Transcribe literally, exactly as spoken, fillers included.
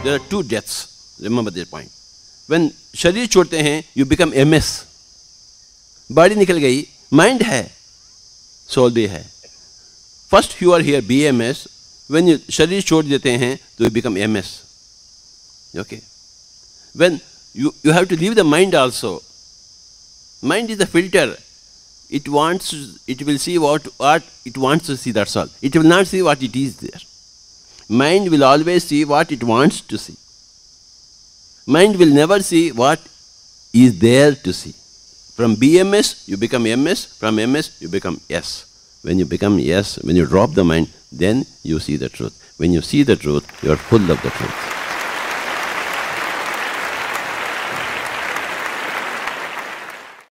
there are two deaths. Remember this point. When शरीर छोड़ते हैं, you become M S. Body निकल गई, mind है, soul भी है. First you are here B M S. When you शरीर छोड़ देते हैं, तो you become M S. Okay. When you you have to leave the mind also. Mind is a filter. It wants, it will see what what it wants to see. That's all. It will not see what it is there. Mind will always see what it wants to see. Mind will never see what is there to see. From B M S, you become M S. From M S, you become S. When you become S, when you drop the mind, then you see the truth. When you see the truth, you are full of the truth.